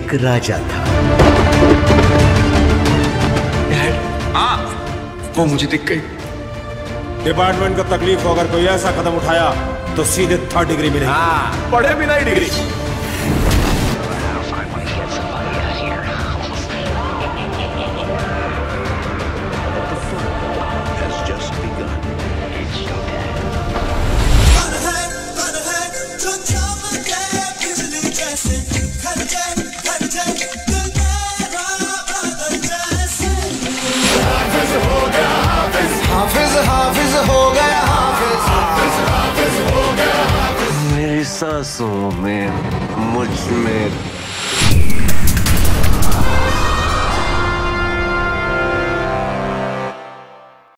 एक राजा था। डैड, हाँ, वो मुझे दिख गई। डिपार्टमेंट को तकलीफ हो अगर कोई ऐसा कदम उठाया तो सीधे 3rd डिग्री मिलेगी। हाँ, पढ़े बिना ही डिग्री। हाफिज हो गया हाफिज। मेरी सांसों में, मुझ में